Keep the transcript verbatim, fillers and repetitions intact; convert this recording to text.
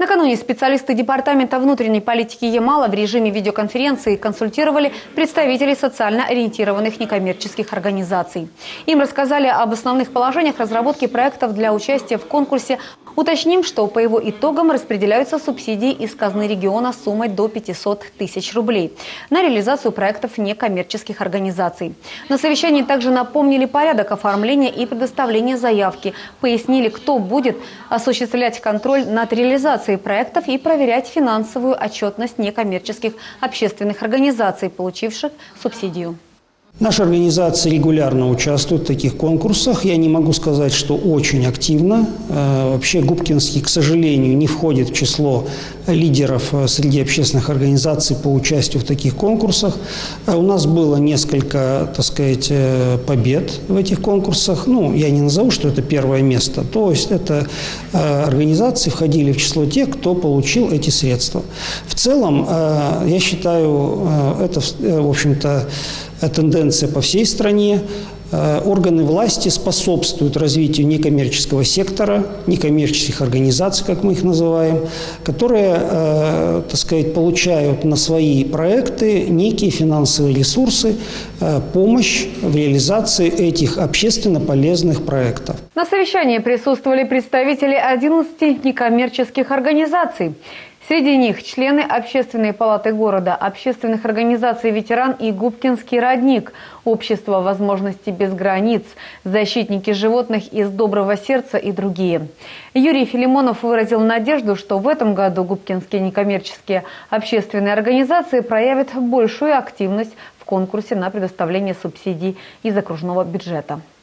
Накануне специалисты Департамента внутренней политики Ямала в режиме видеоконференции консультировали представителей социально ориентированных некоммерческих организаций. Им рассказали об основных положениях разработки проектов для участия в конкурсе. Уточним, что по его итогам распределяются субсидии из казны региона суммой до пятисот тысяч рублей на реализацию проектов некоммерческих организаций. На совещании также напомнили порядок оформления и предоставления заявки, пояснили, кто будет осуществлять контроль над реализацией проектов и проверять финансовую отчетность некоммерческих общественных организаций, получивших субсидию. Наша организация регулярно участвует в таких конкурсах. Я не могу сказать, что очень активно. Вообще Губкинский, к сожалению, не входит в число лидеров среди общественных организаций по участию в таких конкурсах. У нас было несколько, так сказать, побед в этих конкурсах. Ну, я не назову, что это первое место. То есть это организации входили в число тех, кто получил эти средства. В целом, я считаю, это, в общем-то, тенденция по всей стране. Органы власти способствуют развитию некоммерческого сектора, некоммерческих организаций, как мы их называем, которые, так сказать, получают на свои проекты некие финансовые ресурсы, помощь в реализации этих общественно полезных проектов. На совещании присутствовали представители одиннадцати некоммерческих организаций. Среди них члены Общественной палаты города, общественных организаций «Ветеран» и «Губкинский родник», Общество возможностей без границ, защитники животных из доброго сердца и другие. Юрий Филимонов выразил надежду, что в этом году губкинские некоммерческие общественные организации проявят большую активность в конкурсе на предоставление субсидий из окружного бюджета.